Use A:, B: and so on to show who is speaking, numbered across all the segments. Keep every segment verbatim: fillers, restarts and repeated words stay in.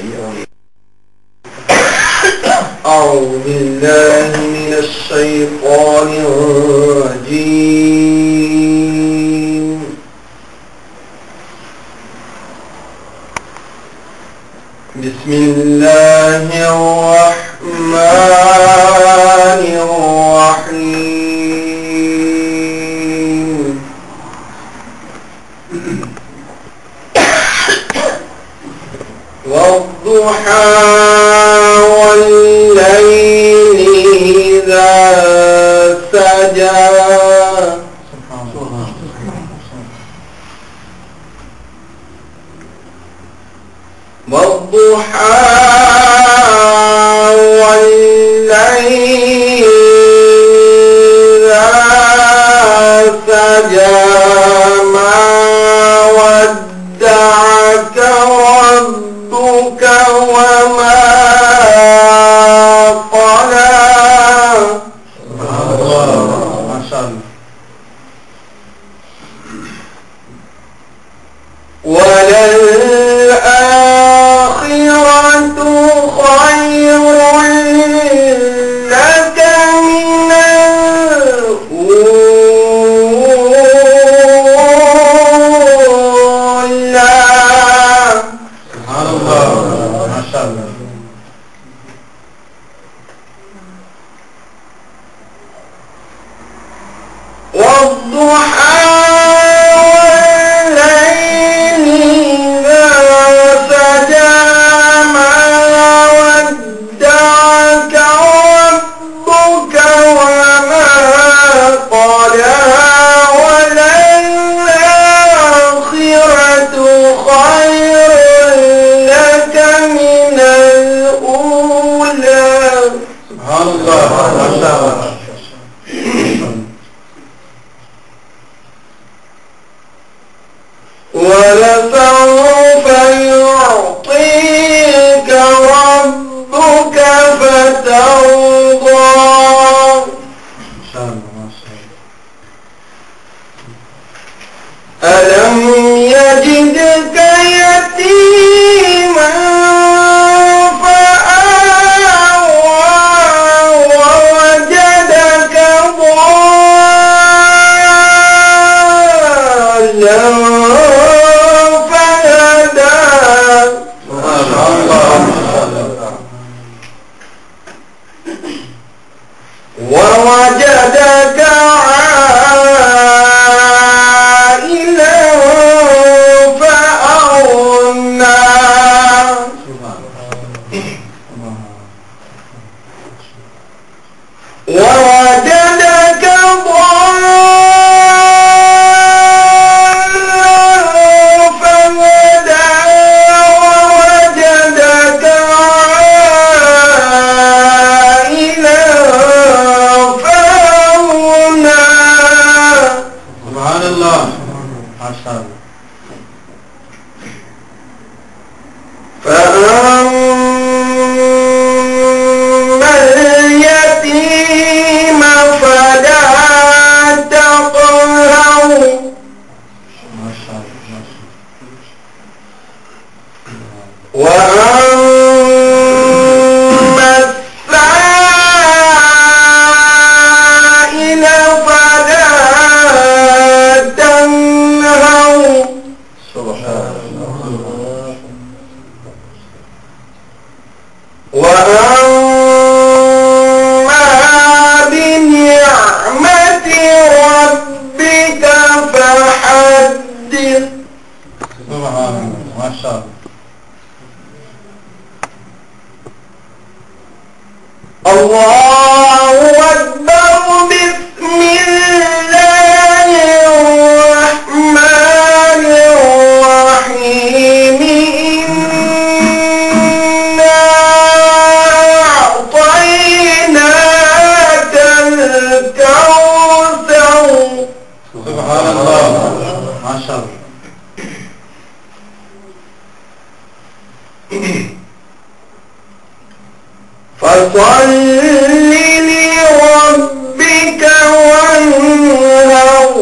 A: أعوذ بالله من الشيطان الرجيم. بسم الله الرحمن الرحيم. والضحى والليل إذا سجى والضحى والليل إذا سجى ما ودعك ربك وما قلى. ما شاء الله. وللآخرة خير لك من الأولى. سبحان الله. ما شاء الله. والضحى والليل إذا سجى ما ودعك ربك وما قلى. وللآخرة خير لك من الأولى. سبحان الله. ما شاء الله. ولسوف يعطيك ربك فترضى. ألم يجدك يتيما فآوى ووجدك ضالا ووجدك عائلا فأغنى. ووجدك ضالا فهدى. ووجدك عائلا فأغنى. سبحان الله. ما شاء الله. فأما اليتيم فلا تقهر. ما شاء الله. وأما السائل فلا تنهر. سبحان الله. وأما بنعمة ربك فحدث. سبحان الله. ما شاء الله. الله أكبر. بسم الله الرحمن الرحيم. إنا أعطيناك الكوثر. سبحان الله. ما شاء الله. فصل لربك وانهر.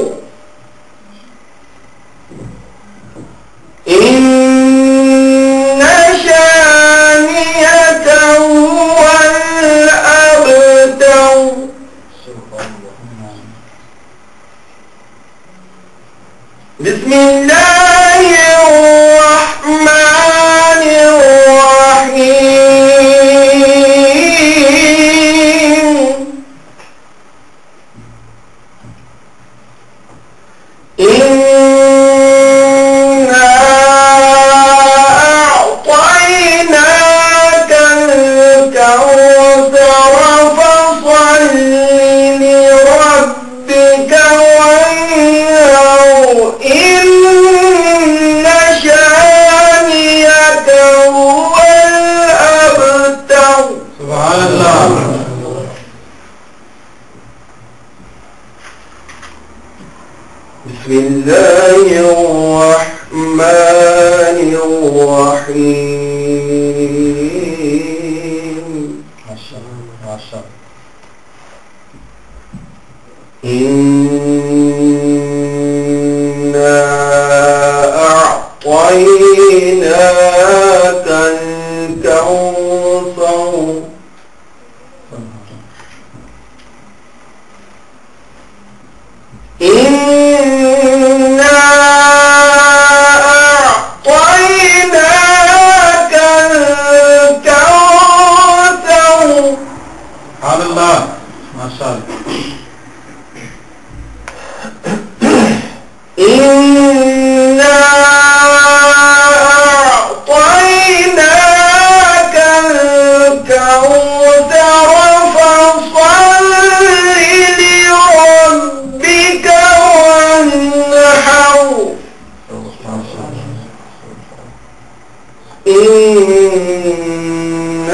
A: إن شاء بسم الله الرحمن الرحيم إنا أعطيناك الكوثر فصل لربك وانحر إن شانئك هو الأبتر. سبحان الله. بسم الله الرحمن الرحيم. ما شاء الله ما شاء الله. إنا أعطيناك الكوثر إنا أعطيناك الكوثر. سبحان الله ما شاء الله. إنا أعطيناك الكوثر فصل لربك وانحر إن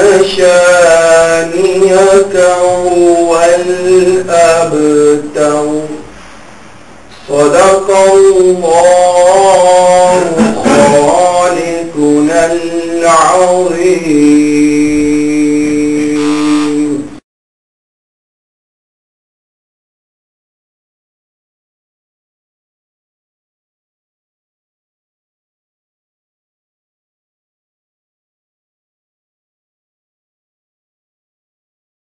A: شانئك هو الأبتر. صدق الله خالقنا